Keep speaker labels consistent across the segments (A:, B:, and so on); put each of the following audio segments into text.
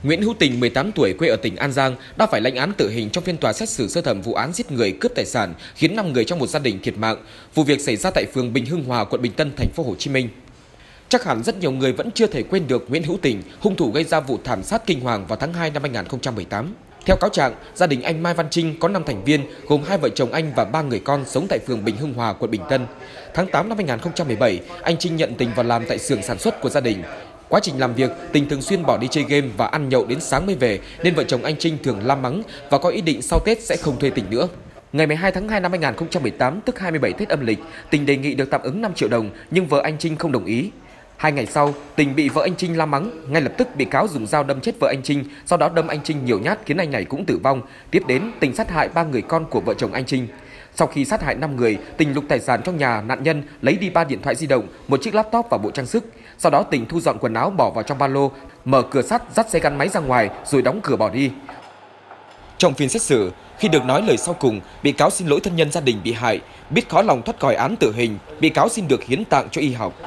A: Nguyễn Hữu Tình, 18 tuổi, quê ở tỉnh An Giang, đã phải lãnh án tử hình trong phiên tòa xét xử sơ thẩm vụ án giết người cướp tài sản khiến 5 người trong một gia đình thiệt mạng. Vụ việc xảy ra tại phường Bình Hưng Hòa, quận Bình Tân, thành phố Hồ Chí Minh. Chắc hẳn rất nhiều người vẫn chưa thể quên được Nguyễn Hữu Tình, hung thủ gây ra vụ thảm sát kinh hoàng vào tháng 2 năm 2018. Theo cáo trạng, gia đình anh Mai Văn Trinh có 5 thành viên, gồm 2 vợ chồng anh và 3 người con sống tại phường Bình Hưng Hòa, quận Bình Tân. Tháng 8 năm 2017, anh Trinh nhận Tình vào làm tại xưởng sản xuất của gia đình. Quá trình làm việc, Tình thường xuyên bỏ đi chơi game và ăn nhậu đến sáng mới về, nên vợ chồng anh Trinh thường la mắng và có ý định sau Tết sẽ không thuê Tình nữa. Ngày 12 tháng 2 năm 2018, tức 27 Tết âm lịch, Tình đề nghị được tạm ứng 5 triệu đồng, nhưng vợ anh Trinh không đồng ý. 2 ngày sau, Tình bị vợ anh Trinh la mắng, ngay lập tức bị cáo dùng dao đâm chết vợ anh Trinh, sau đó đâm anh Trinh nhiều nhát khiến anh này cũng tử vong. Tiếp đến, Tình sát hại 3 người con của vợ chồng anh Trinh. Sau khi sát hại 5 người, Tình lục tài sản trong nhà nạn nhân, lấy đi 3 điện thoại di động, một chiếc laptop và bộ trang sức. Sau đó Tình thu dọn quần áo bỏ vào trong ba lô, mở cửa sắt, dắt xe gắn máy ra ngoài rồi đóng cửa bỏ đi. Trong phiên xét xử, khi được nói lời sau cùng, bị cáo xin lỗi thân nhân gia đình bị hại, biết khó lòng thoát khỏi án tử hình, bị cáo xin được hiến tạng cho y học.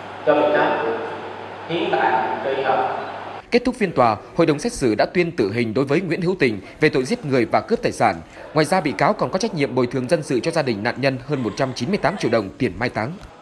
A: Kết thúc phiên tòa, hội đồng xét xử đã tuyên tử hình đối với Nguyễn Hữu Tình về tội giết người và cướp tài sản. Ngoài ra, bị cáo còn có trách nhiệm bồi thường dân sự cho gia đình nạn nhân hơn 198 triệu đồng tiền mai táng.